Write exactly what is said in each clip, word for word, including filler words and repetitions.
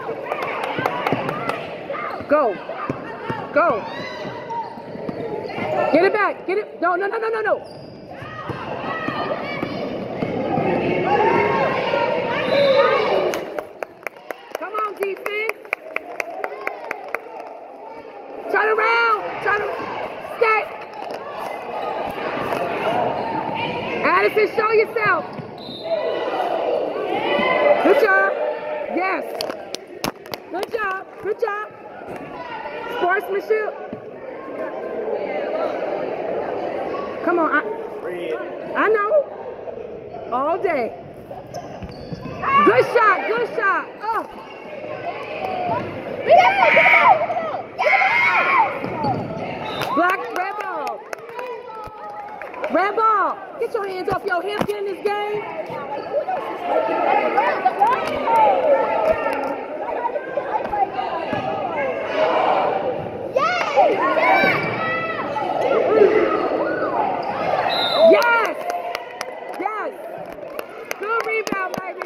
Go. Go. Get it back. Get it. No, no, no, no, no, no. Come on, defense. Turn around. Turn around. Stay. Addison, show yourself. Good job. Yes. Good job. Good job. Sportsmanship. Come on. I, I know. All day. Good shot. Good shot. Oh. Black, red ball. Red ball. Get your hands off your hips in this game. Yes! Yes! Good rebound, baby.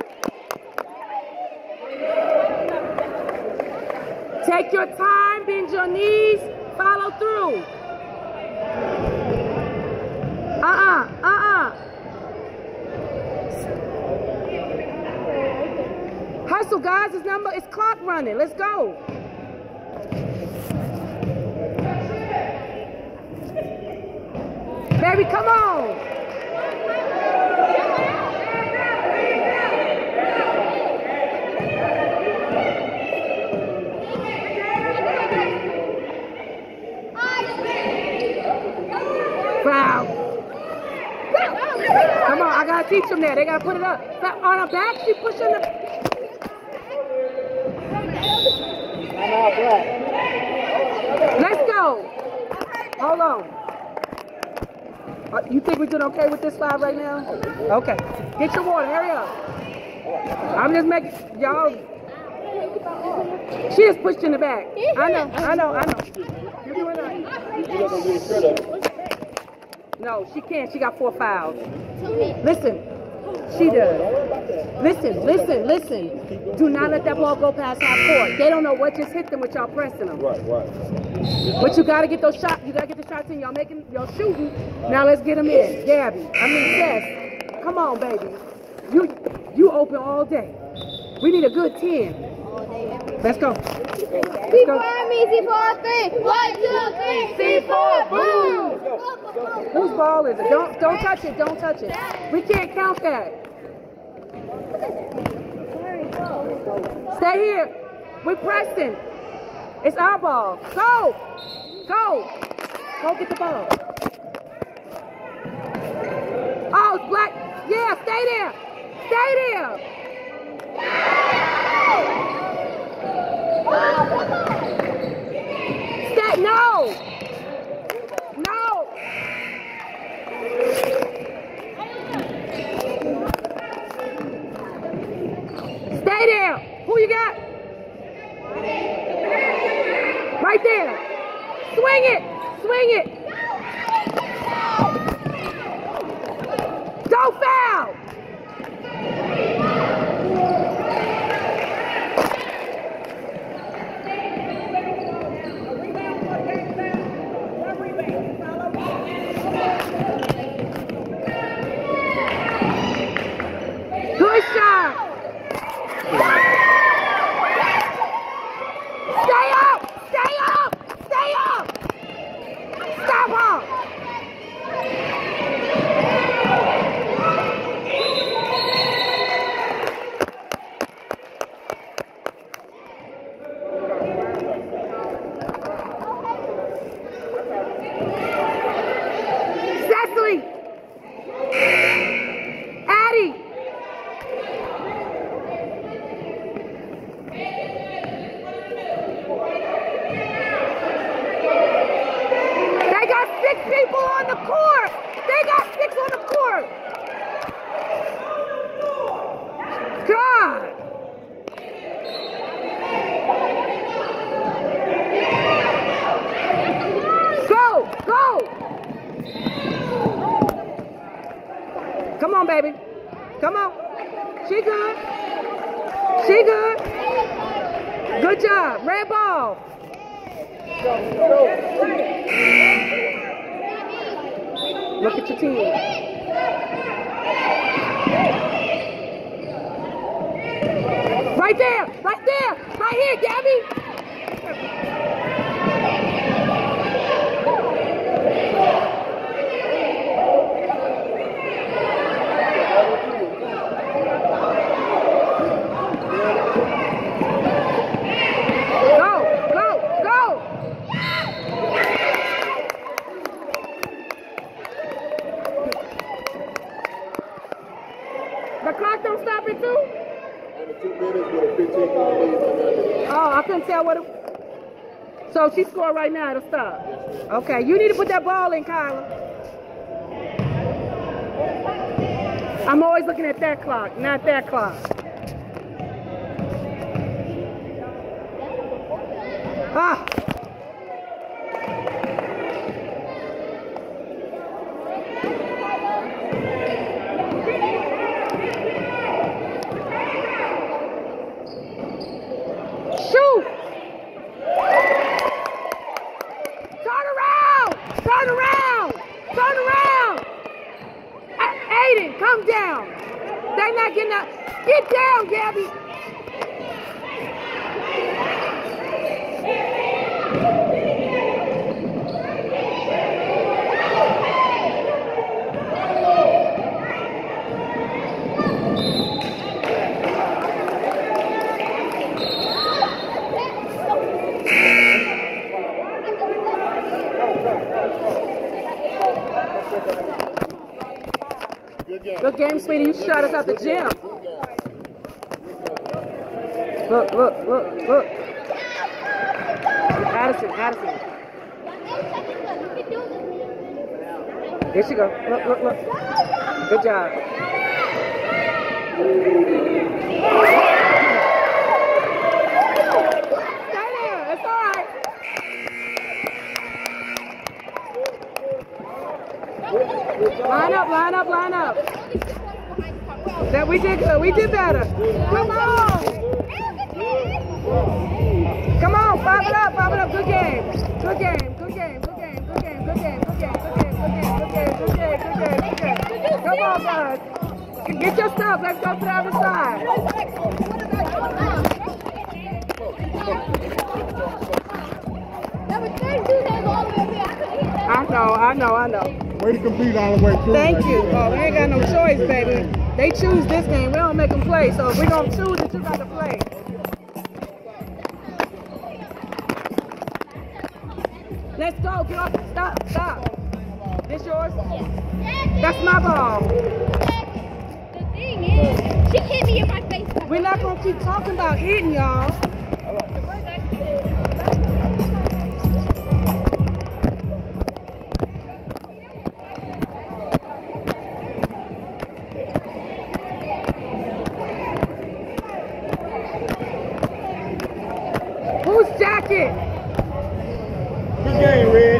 Take your time, bend your knees, follow through. Uh-uh, uh-uh. Hustle, guys. This number is clock running. Let's go. Baby, come on. Foul. Come on, I gotta teach them that. They gotta put it up. On her back, she pushing the. Let's go. Hold on. Uh, you think we're doing okay with this five right now? Okay. Get your water. Hurry up. I'm just making y'all. She is pushed in the back. I know. I know. I know. You doing that? No, she can't. She got four fouls. Listen. She does. Listen, listen, listen. Do not let that ball go past half court. They don't know what just hit them with y'all pressing them. Right, right. But you gotta get those shots. You gotta get the shots in. Y'all making, y'all shooting. Now let's get them in. Gabby. I mean, Jess. Come on, baby. You, you open all day. We need a good ten. Let's go. C four me, C four three. One, two, three. C four. Boom. Whose ball is it? Don't, don't touch it. Don't touch it. We can't count that. Stay here. We're pressing. It's our ball. Go. Go. Go get the ball. Oh, it's black. Yeah, stay there. Stay there. Stay. No. No. Stay there. Who you got? Right there. Swing it. Swing it. Don't foul. Good shot. Stay up! Stay up! Stay up! Stop her! Cecily! Addie! Six people on the court. They got six on the court. God. Go, go. Come on, baby. Come on. She good. She good. Good job. Red ball. Look at your team. Right there. Right there. Right here, Gabby. The clock don't stop it too? Only two minutes with a fifteen point lead on that. Oh, I couldn't tell what it... So she scored right now, it'll stop. Okay, you need to put that ball in, Kyla. I'm always looking at that clock, not that clock. Ah! Shoot! Turn around! Turn around! Turn around! Aiden, come down! They're not getting up. Get down, Gabby! Good game, sweetie. You shot us out the gym. Look, look, look, look. Addison, Addison. Here she go. Look, look, look. Good job. Stay there. It's all right. Line up, line up, line up. That we did good. We did better. Come on. Come on. Five it up. Five it up. Good game. Good game. Good game. Good game. Good game. Good game. Good game. Good game. Good game. Good game. Good game. Good game. Good game. Come on, guys. Get your stuff. Let's go to the other side. I know. I know. I know. Way to compete all the way through. Thank you. Oh, we ain't got no choice, baby. They choose this game. We don't make them play. So if we're going to choose it, you got to play. Let's go. Get off. Stop. Stop. This yours? That's my ball. The thing is, she hit me in my face. We're not going to keep talking about hitting, y'all. Whose jacket? Good game, Red.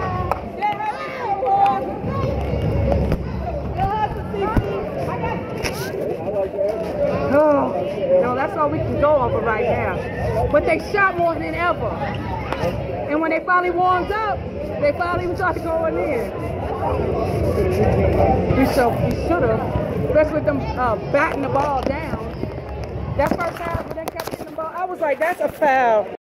Oh, no, that's all we can go off of right now. But they shot more than ever. And when they finally warmed up, they finally started going in. We should we should have, especially with them uh, batting the ball down. That first half, when they kept hitting the ball, I was like, that's a foul.